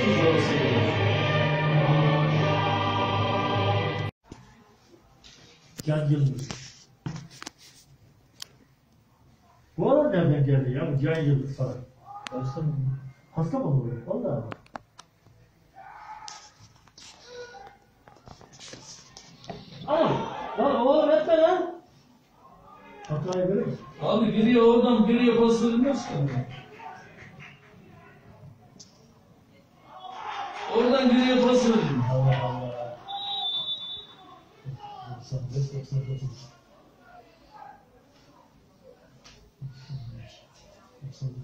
Can Yıldız. Bu adam nereden geldi ya? Bu Can Yıldız falan. Hasta mı? Hasta mı oluyor? Vallahi. Lan oğlum etme lan. Hatayı görüyor musun? Abi geriye oradan geriye pas verilmez ki. Oradan geriye pas verilmez. Allah Allah. 95, 99. 99.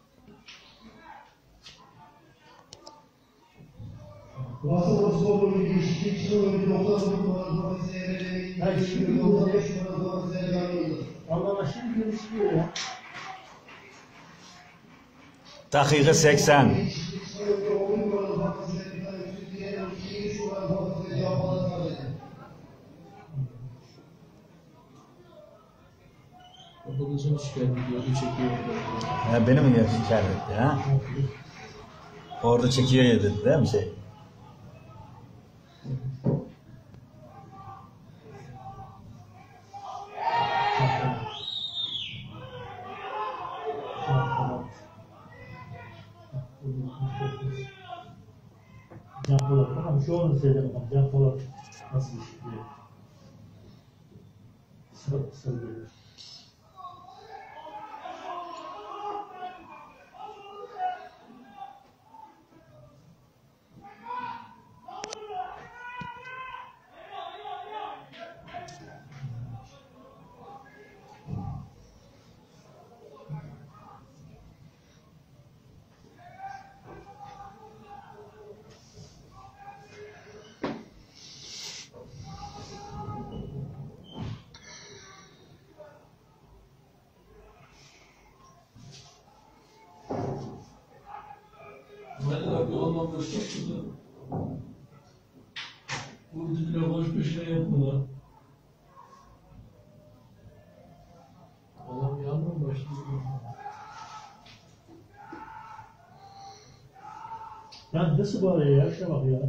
Nasıl sporlu bir iş, hiç bir nokta sorunu seyrederek, bir nokta 5 numara seyrederek. Allah'ına şimdi görüşüyor ya. Dakika 80. Kapatacağım şikayet ediyordu, çekiyor. Ya beni mi şikayet etti ha? Orada çekiyor ya dedi değil mi şey? Can Polat. Bakalım şu onu söyle bakalım. Can Polat nasıl bir şey diye. Sıra geliyor. Hadi yoldan başlık şurada. Vurdu bile boş bir şey yapma lan. Adam yanmıyor başlıyor. Ya nasıl bağırıyor ya? Şuna bak ya.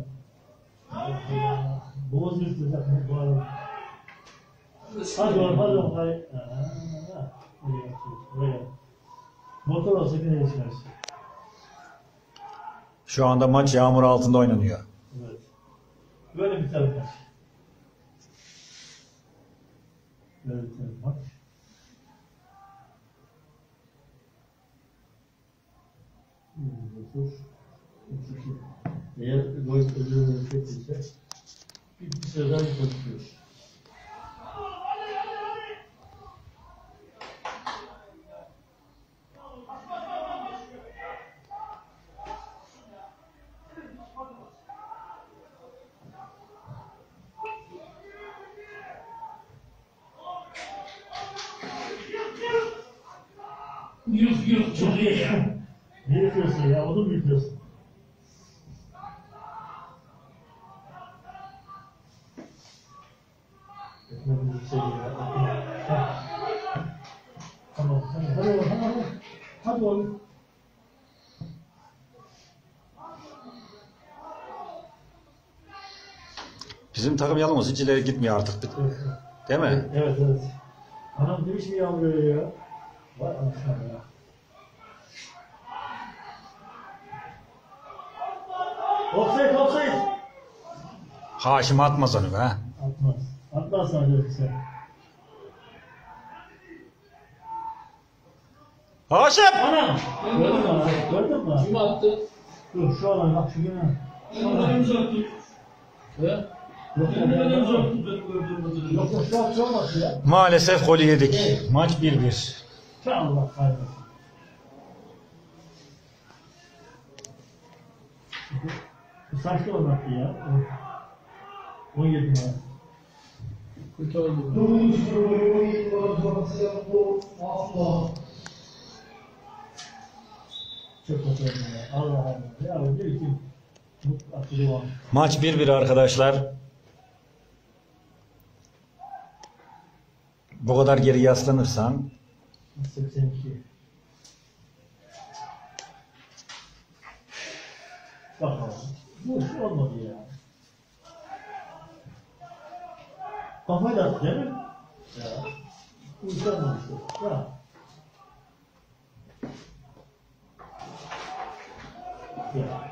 Boğaz yırtılacak mı bu arada? Hadi oğlum hadi oğlum hadi. Buraya yapıyoruz. Buraya. Motor olsa yine geçmez. Şu anda maç yağmur altında oynanıyor. Evet. Böyle bir tane maç. Böyle bir tane maç. Eğer gol ödülünü çektiyse bir sıradan konuşuyoruz. Yok çok iyi ya. Ne yapıyorsun ya? Onu mu yapıyorsun? Etmemiz bir şey değil ya. Tamam. Hadi oğlum, hadi. Hadi oğlum. Bizim takım yalnız hiç ileri gitmiyor artık. Değil mi? Evet, evet. Anam demiş mi yağmur ya? Vay anasını ya. Offside, offside. Haşim atmaz onu be. Atmaz. Atmaz sadece sen. Haşim! Anam! Gördün mü lan? Gördün mü? Kim attı? Dur şu alan bak şu güne. Benim uzattı. He? Yok Benim uzattı. Benim gördüğüm yok şu an olmaz ya. Maalesef golü yedik. Maç 1-1. Allah kahretsin. Bu saçlı olmaktı ya. 17 numara. Kötü oldu. 9. programı 17 numara bu asla. Çok kötü oldu ya. Allah Allah. Ya bu bir kim? Akıllı var. Maç 1-1 arkadaşlar. Bu kadar geri yaslanırsan 82. Bakalım. Bu iş olmadı ya. Kafayla attı değil mi? Ya. Uyuşamamıştı. Ya. Ya.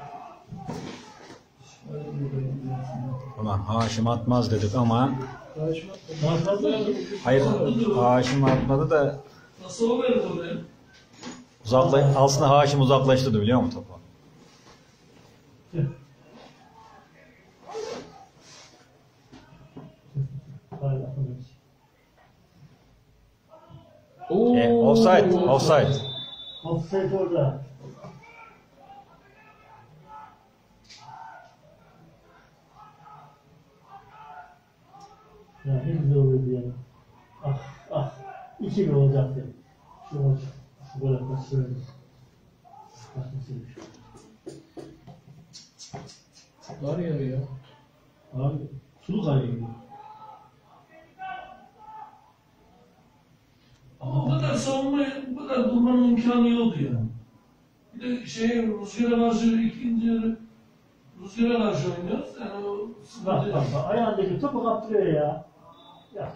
Ulan Haşim atmaz dedik ama Nasıl mı? hayır Haşim atmadı da Nasıl o verdi oraya? aslında Haşim uzaklaştırdı biliyor musun topu? Offside. Offside orada. Ya ne güzel oluyordu ya. Ah ah. 2-1 olacaktı. Şu maç. Şu gol atması söyledim. Var ya. Abi sulu kayıyor gibi. Ama o kadar savunmaya, bu kadar durmanın imkanı yoktu ya. Bir de Rüzgar'a karşı ikinci yarı Rüzgar'a karşı oynuyoruz. Yani o Bak bak bak. Ayağındaki topu kaptırıyor ya. Ya.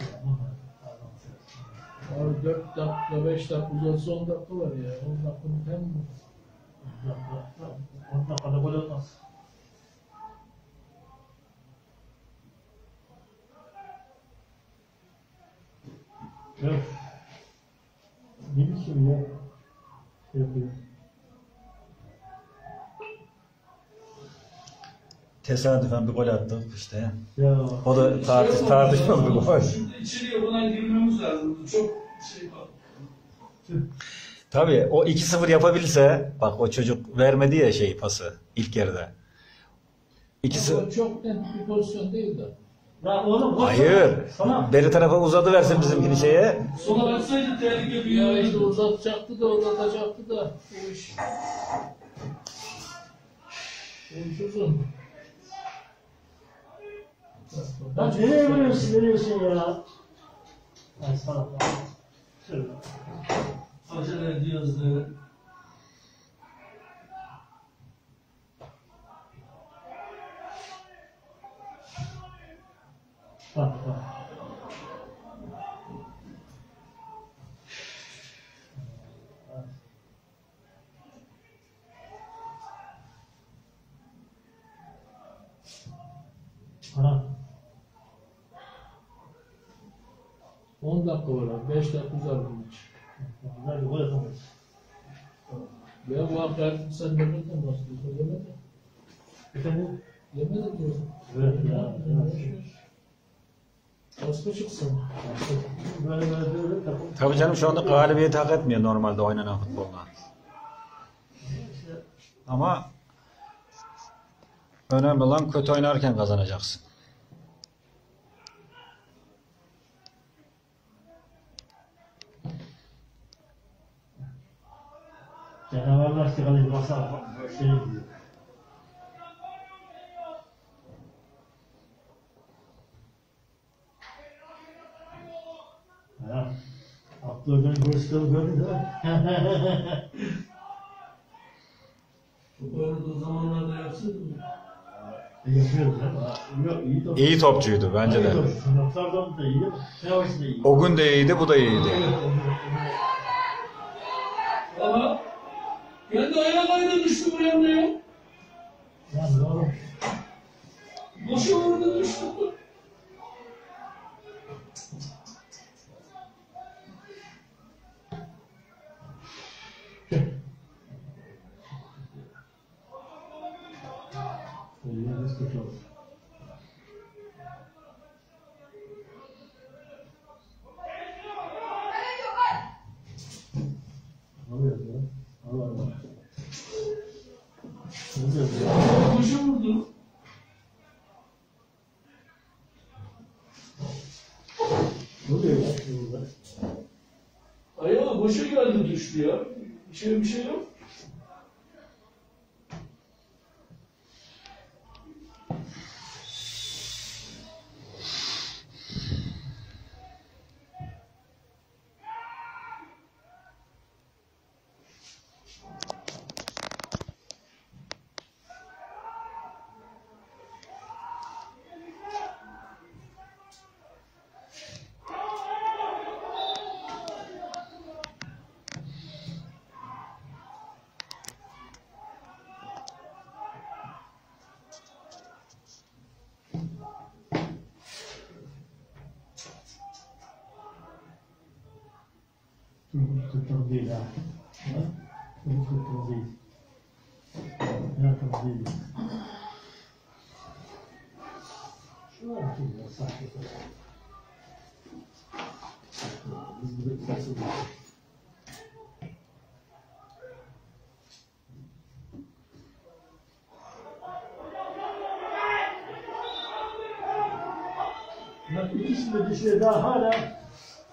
Abi 4 dakika, 5 dakika, uzatsa 10 dakika var ya. 10 dakikanın hem mi? 10 dakikada gol olmaz. Evet. Ne biçim ya? Şey yapıyor. Tesadüfen bir gol attık işte. Ya. O da tartışmalı bir gol. Şimdi içeriye buna girmemiz lazım. Çok var. Tabii o 2-0 yapabilse bak o çocuk vermedi ya pası ilk yarıda. 2-0 Ama çok net bir pozisyon değil de. Ya oğlum gol hayır. sana. Beri tarafa uzadı versin bizimkini şeye. Sola baksaydı tehlike bir ya işte uzatacaktı da bu iş. Uzun. Lan nereye veriyorsun ya? Ay salak ya. Şöyle. Acele ediyoruz da. Bak bak. Ana. 10 dakika var abi. 5 dakika uzar bu maç. Güzel bir gol atamayız. Ya bu hafta sen demedin nasıl? Yemedin. Efendim? Yemedin diyor. Evet ya. Baskı çıksın. Böyle takım. Tabii canım şu anda galibiyeti hak etmiyor normalde oynanan futbolda. Ama önemli olan kötü oynarken kazanacaksın. Canavarlar sigara masa şey diyor. Ha. Abdülhamid'in görüşleri gördün değil mi? Böyle o zamanlarda yapsaydı mı? Yapıyoruz ya. Yok, iyi topçu. İyi topçuydu bence de. Trabzon da iyi. Fenerbahçe de iyi. O gün de iyiydi, bu da iyiydi. Aha. Kendi ayağa kaydı düştü buraya ne ya? Yani oğlum. Boşa vurdu düştü. Elleriniz kötü olsun. Alıyoruz ya. Allah Allah. Ne diyoruz ya? Boşa vurdu. Ne oluyor ya burada? Ayağı boşa geldi düştü ya. Bir şey yok. Kırtım değil ha. Bu kırtım değil. Kırtım değil. Şu an kim ya? Sanki. Biz burada kısası değil. Bak ikisi de düşüyor daha hala.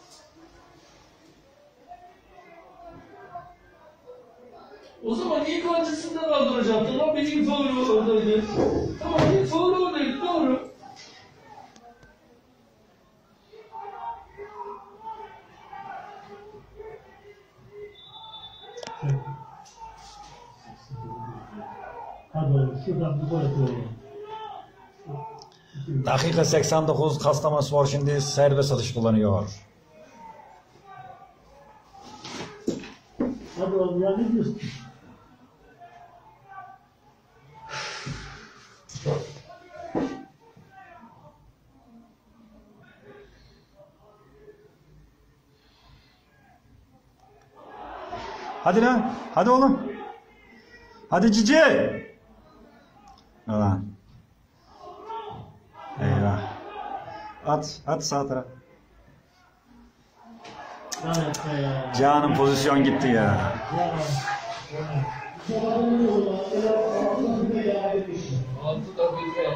O zaman ilk öncesinden aldıracaktın. Ama ilk faul oradaydı. Tamam ilk faul oradaydı. Doğru. Hadi oğlum şuradan bir gol atıyorum. Dakika 89 Kastamonuspor şimdi serbest atış kullanıyor. Hadi oğlum ya ne diyorsun? Hadi lan. Hadi oğlum. Hadi cici. Ulan. Eyvah. At sağ taraf. Canım pozisyon gitti ya. Altı dakika.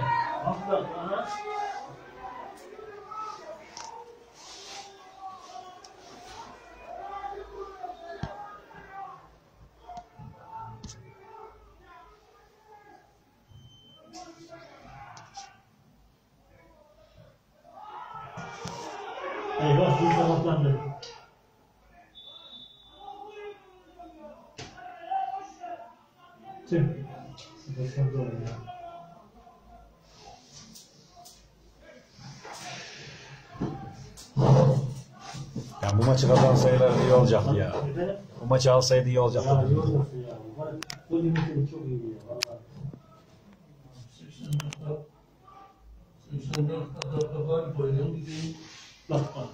Eyvah bir sabahlandı. Tüh. Sabahlandı oğlum ya. Ya bu maçı kazansaydılar iyi olacaktı ya. Bu maçı alsaydı iyi Ya olacaktı. yorulmasın ya. Bu limitleri çok iyi ya. Vallahi. 84 dakika galip oynuyorum. Gideyim. Bak bak.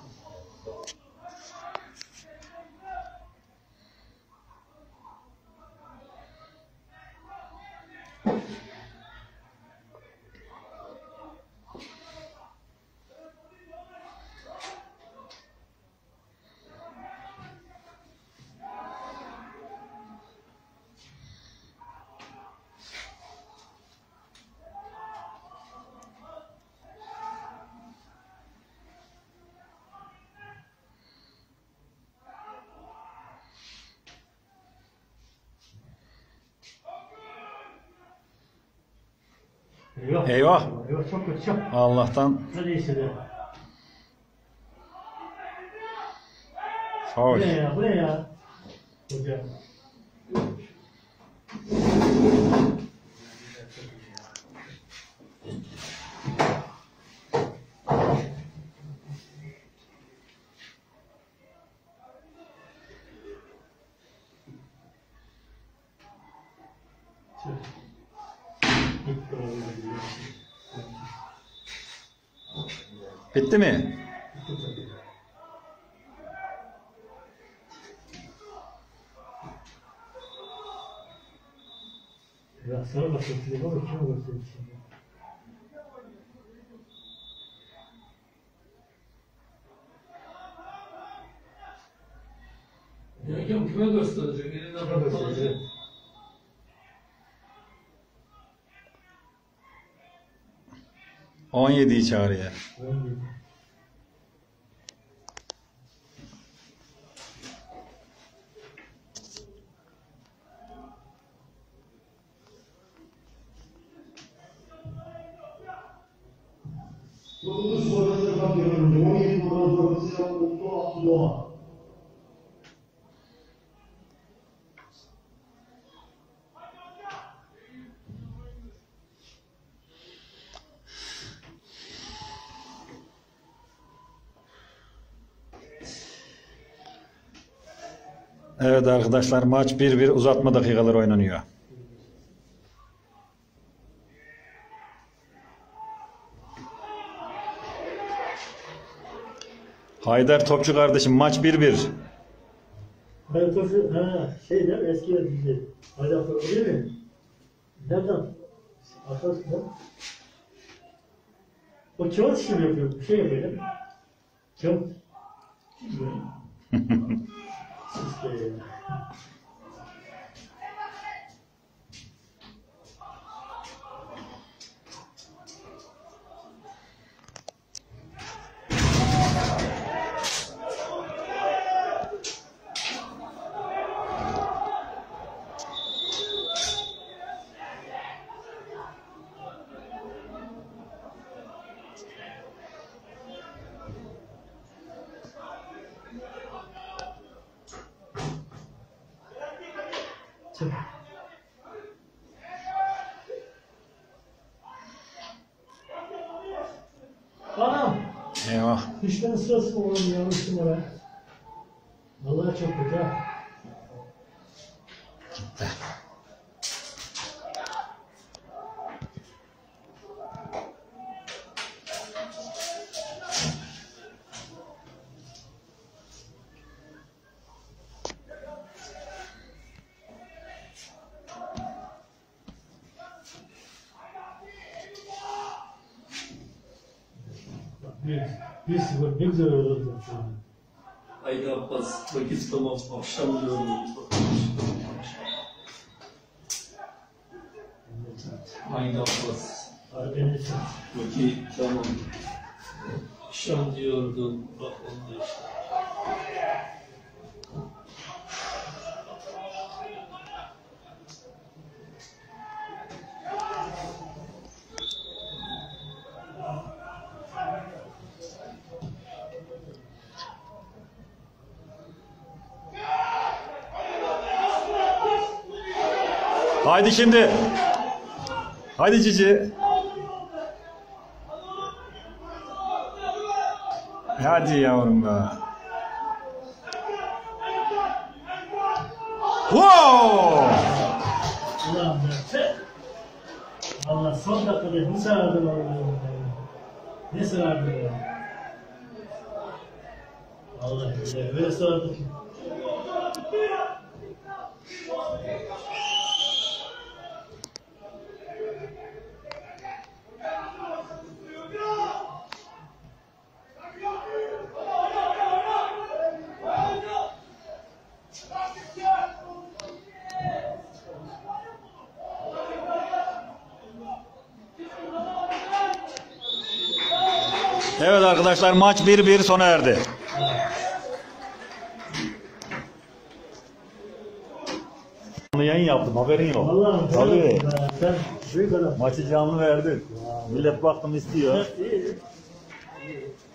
Eyvah. Eyvah. Eyvah çok kötü çok. Allah'tan Hadi işte. Bu faul. ne ya? Bu ne ya? Hoca. Bitti mi? Ya sana bakın size baba kim olursa şimdi. Hakem kime gösterecek? Elinden bırakılacak. 17'yi çağırıyor. Dokuz sonrasına bakıyorum. 17 numaralı profesyonel Mutlu Abdüldoğa. Evet arkadaşlar maç 1-1 uzatma dakikaları oynanıyor. Haydar Topçu kardeşim maç 1-1. Ben koşu, şey değil mi? Eski dizi. Bacakları değil mi? Nereden? Arkasından. O kağıt işi mi yapıyor? Bir şey yapıyor değil mi? Kağıt. İşte. Çık. Anam! Eyvah. Düşmanın sırası mı oğlum yanlışım oraya? Vallahi çok kötü ha. Bir sıfır ne güzel oldu. Haydi Abbas, vakit tamam, akşam diyorum. Haydi Abbas, Arabesk. vakit tamam. Akşam diyordun, bak oldu işte. Haydi şimdi. Haydi Cici. Hadi yavrum be. Wow! Ulan be. Allah son dakikada ne sarardı vallahi. Ne sarardı ya. Vallahi öyle sarardı ki. Evet arkadaşlar, maç 1-1 sona erdi. Yayın yaptım, haberin yok. Vallahi Tabii. sen büyük adam. Maçı canlı verdin. Millet baktım istiyor. İyi.